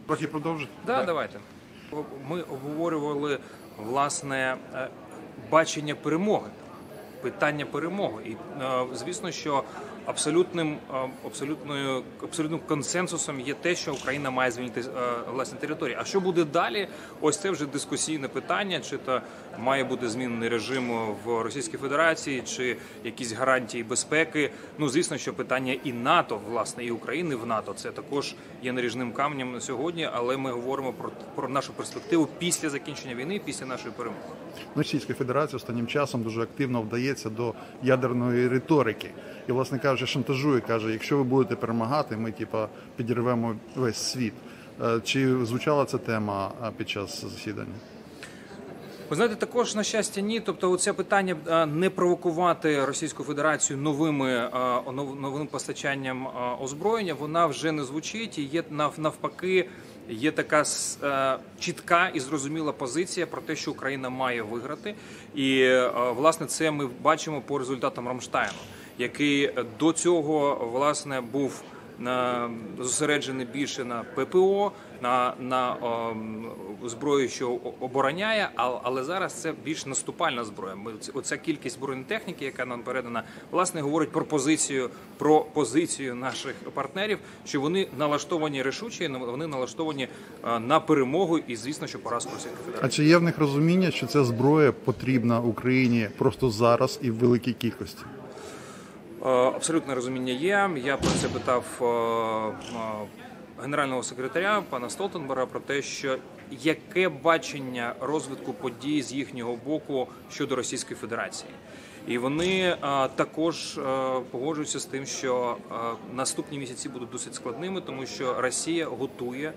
Трохи продовжити? Да, давайте. Ми обговорювали, власне, бачення перемоги, питання перемоги. І, звісно, що абсолютним консенсусом є те, що Україна має звільнити власні території. А що буде далі? Ось це вже дискусійне питання, чи то має бути змінений режим в Російській Федерації, чи якісь гарантії безпеки. Ну, звісно, що питання і НАТО, власне, і України в НАТО, це також є наріжним каменем на сьогодні, але ми говоримо про нашу перспективу після закінчення війни, після нашої перемоги. Російська Федерація останнім часом дуже активно вдається до ядерної риторики. І, власне кажучи, шантажує, каже, якщо ви будете перемагати, ми підірвемо весь світ. Чи звучала ця тема під час засідання? Ви знаєте, також, на щастя, ні. Тобто, оце питання не провокувати Російську Федерацію новим постачанням озброєння, вона вже не звучить. І є, навпаки, є така чітка і зрозуміла позиція про те, що Україна має виграти. І, власне, це ми бачимо по результатам Рамштайну, який до цього, власне, був зосереджений більше на ППО, на зброю, що обороняє, але зараз це більш наступальна зброя. Оця кількість бронетехніки, яка нам передана, власне, говорить про позицію наших партнерів, що вони налаштовані рішуче, вони налаштовані на перемогу і, звісно, що поразку Російської Федерації. А чи є в них розуміння, що ця зброя потрібна Україні просто зараз і в великій кількості? Абсолютне розуміння є. Я про це питав генерального секретаря пана Столтенберга про те, що яке бачення розвитку подій з їхнього боку щодо Російської Федерації. І вони також погоджуються з тим, що наступні місяці будуть досить складними, тому що Росія готує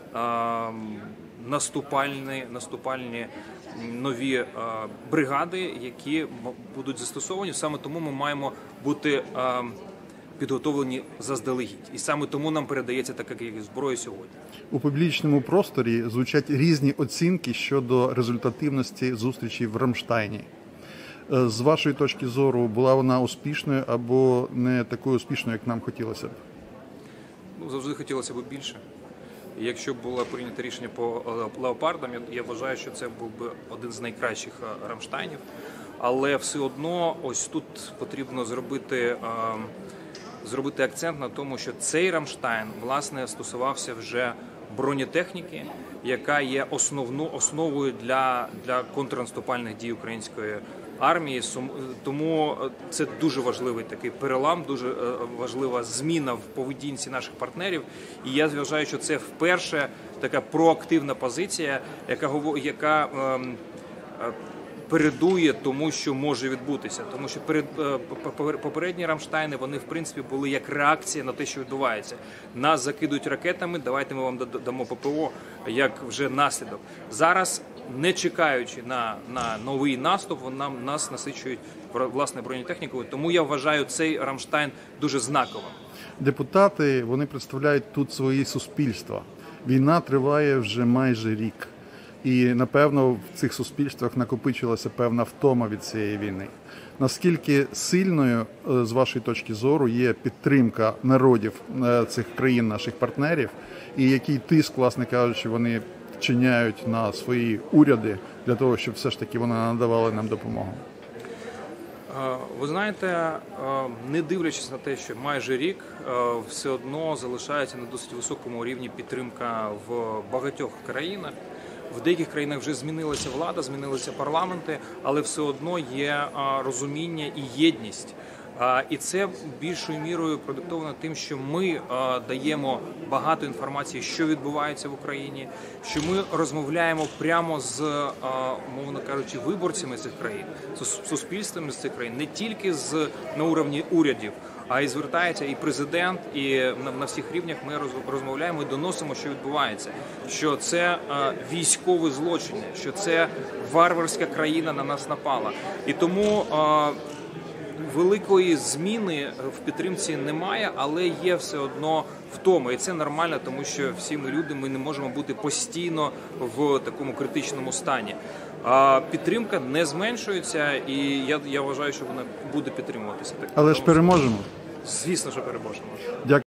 наступальні нові бригади, які будуть застосовані. Саме тому ми маємо бути підготовлені заздалегідь. І саме тому нам передається така кількість зброї сьогодні. У публічному просторі звучать різні оцінки щодо результативності зустрічі в Рамштайні. З вашої точки зору, була вона успішною або не такою успішною, як нам хотілося б? Ну, завжди хотілося б більше. Якщо б було прийнято рішення по леопардам, я вважаю, що це був би один з найкращих Рамштайнів. Але все одно ось тут потрібно зробити акцент на тому, що цей Рамштайн, власне, стосувався вже бронетехніки, яка є основою для контрнаступальних дій української армії. Тому це дуже важливий такий перелам, дуже важлива зміна в поведінці наших партнерів. І я вважаю, що це вперше така проактивна позиція, яка передує тому, що може відбутися. Тому що попередні Рамштайни, вони, в принципі, були як реакція на те, що відбувається. Нас закидують ракетами, давайте ми вам дамо ППО, як вже наслідок. Зараз, не чекаючи на новий наступ, нас насичують, власне, бронетехнікою. Тому я вважаю цей Рамштайн дуже знаковим. Депутати, вони представляють тут свої суспільства. Війна триває вже майже рік. І, напевно, в цих суспільствах накопичилася певна втома від цієї війни. Наскільки сильною, з вашої точки зору, є підтримка народів цих країн, наших партнерів, і який тиск, власне кажучи, вони вчиняють на свої уряди для того, щоб все ж таки вони надавали нам допомогу? Ви знаєте, не дивлячись на те, що майже рік, все одно залишається на досить високому рівні підтримка в багатьох країнах. В деяких країнах вже змінилася влада, змінилися парламенти, але все одно є розуміння і єдність. І це більшою мірою продиктовано тим, що ми даємо багато інформації, що відбувається в Україні, що ми розмовляємо прямо з, мовно кажучи, виборцями цих країн, з суспільствами з цих країн, не тільки на уровні урядів, а й звертається і президент, і на всіх рівнях ми розмовляємо і доносимо, що відбувається. Що це військові злочини, що це варварська країна на нас напала. І тому великої зміни в підтримці немає, але є все одно втома. І це нормально, тому що всі ми люди, ми не можемо бути постійно в такому критичному стані. Підтримка не зменшується, і я вважаю, що вона буде підтримуватися. Але ж переможемо. Звісно, що переможемо. Дякую.